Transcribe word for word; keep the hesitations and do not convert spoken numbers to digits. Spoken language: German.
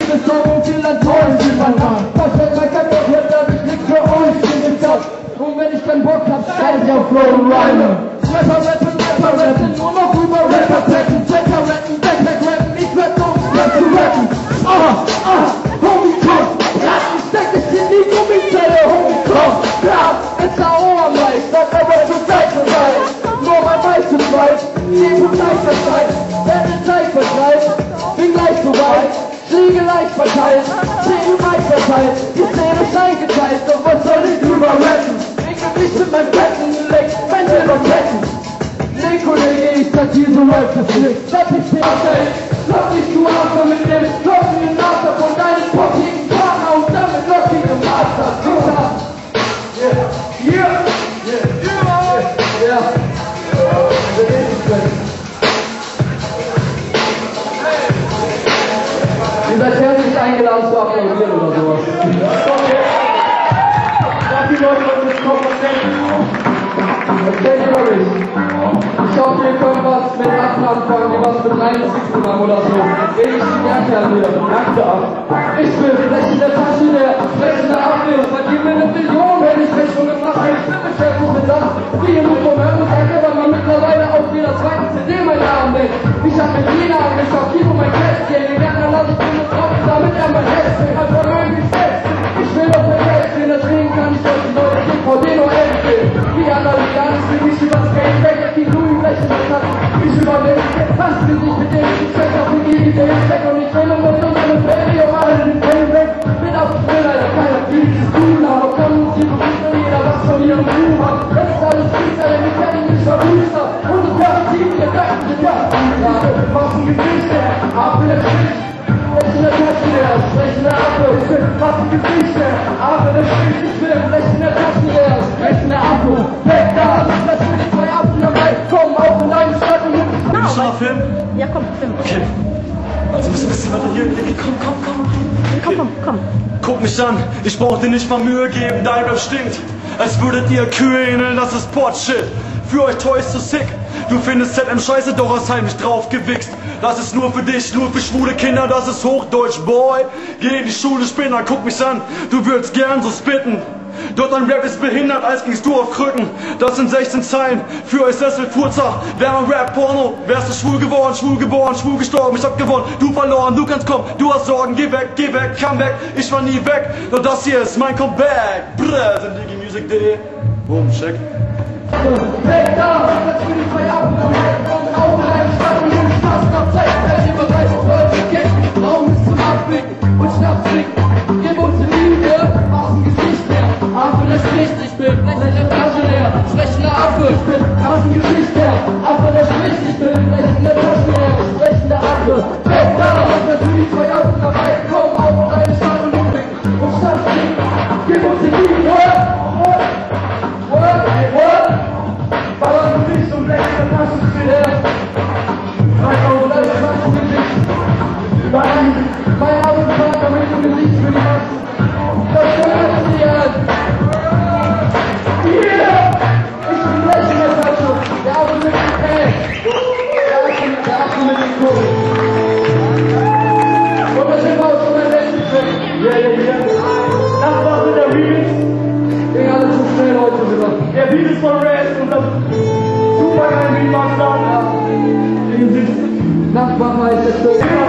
Das Augen viel enttäuscht in meinem Mann. Verstellt mein Kakao, hört hab ich nichts für euch gesagt. Und wenn ich keinen Bock hab, schreib ich auf Flow und Rhyme. Rapper rappen, Rapper rappen, nur noch über Rapper treffen. Checker rappen, Backpack rappen, ich werd dumm, werd zu rappen. Ah, ah, Homie, komm, ja, ich steck dich in die Gummizelle, Homie, komm, ja, it's a Ohrmleich, das aber zur Zeit vorbei. Nur mein weißes Weiß, liebe Gleichzeit, werde Zeit vertreibt, bin gleich so weit. Fliege leicht verteilt, Zähne weit verteilt, die Zähne ist eingeteilt, doch was soll ich drüber rappen? Ich hab nicht mit meinem Betten gelegt, mein selber Ketten. Nee, Kollege, ich sag dir, so läuft das nicht. Lass mich nicht stellen, lass dich du After mit dem lockenden After von deinem poppigen Partner und damit lockigem Master. Yeah, yeah, yeah, yeah, yeah. Ihr seid herzlich eingeladen zu applaudieren oder sowas. Sag die Leute, was jetzt kommt, was denken. Erzähl dir mal nicht. Ich hoffe, wir können was mit acht anfangen, wie was mit dreiundsechzig haben oder so. Ähnlich wie der Kerl hier. Akte ab. Ich will sprechende Tasche leer, sprechende Abwehr. Vergib mir eine Million, wenn ich Rechnungen mache. Ich bin mit Chef und das. Wie im Mikro hören und sagt aber mal mittlerweile auf jeder zweiten C D mein Namen weg. Ich hab mit Lina angeschaut, Kino mein Kästchen. Den Gärtner lass ich mir drauf, damit er mein Herz will. Einfach irgendwie fest. Ich will doch mehr Geld sehen, deswegen kann ich euch die Leute T V D nur empfehlen. Wie Analogianis will ich übers Geld weg, die Louis Flächen das hat. Ich übernehme, passt mir nicht mit dem, ich check auf die Idee, ich check und ich will und muss und eine Baby um alle den Fame weg. Bin auf dem Spiel, Alter, keiner fühlt sich cool, aber kommen Sie berufen, jeder was von ihrem Ruhm hat. Das ist alles gut, Alter, wir kennen mich schon Booster. Und es gab sieben Gedanken, die das gerade. Was ein Gesicht, der Apfel der Strich. Sprechende Taschen leer, sprechende Apfel. Ich bin was ein Gesicht, der Apfel der Strich. Ich will sprechende Taschen leer, sprechende Apfel. Weg da, lass mir die zwei Apfel dabei. Komm auf in deine Stadt und nimm dich nach. Schon mal filmen? Ja, komm, film. Okay. Also müssen wir ein bisschen weiter hier. Komm, komm, komm. Komm, komm, komm. Guck mich an, ich brauch dir nicht mal Mühe geben, dein Rap stinkt. Als würdet ihr Kühe ähneln, das ist Port-Shit. Für euch Toys zu sick. Du findest Z M scheiße, doch hast heimlich drauf gewichst. Das ist nur für dich, nur für schwule Kinder, das ist Hochdeutsch, boy. Geh in die Schule, Spinner, guck mich an, du würdest gern so spitten. Doch dein Rap ist behindert, als gingst du auf Krücken. Das sind sechzehn Zeilen für euch Sesselfurzer. Wärmer Rap, Porno, wärst du schwul geworden, schwul geboren, schwul gestorben. Ich hab gewonnen, du verloren, du kannst kommen, du hast Sorgen. Geh weg, geh weg, come back, ich war nie weg. Doch das hier ist mein Comeback. Brrr, sind digimusic punkt de. Boom, check. Weg da, lass mir die zwei Apfel am Weg. Komm auf in deine Stadt und nimm Spaß nach Zeit. Seid ihr bereit, Leute, geht. Raum ist zum Abblicken und Schnaps trinken. Gib uns die Liebe aus dem Gesicht her. Affe, der spricht, ich bin lächelnde Tasche leer. Sprechende Affe, ich bin aus dem Gesicht her. Affe, der spricht, ich bin lächelnde Tasche leer. Sprechende Affe, weg da, lass mir die zwei Apfel dabei. Komm auf in deine Stadt und nimm und Schnaps trinken. Gib uns die Liebe, what? What? What? Ballern du nicht und lächelnde Taschen leer. dreitausend dreiundzwanzig Gesicht. Mein, mein Arbeitspartner mit dem Gesicht für die Massen. Das gehört dir. Yeah! Ich bin lächelnde Tasche. Der Affe mit dem Ey. Der Affe, der Affe mit dem Kuchen. Und das sind wir auch schon mein letztes Film. Yeah, yeah, yeah. Das war's mit der Remix. Ging alles zu schnell heute wieder. Der Beat ist von Red und das super geil Beat war da. Nachbarmeister.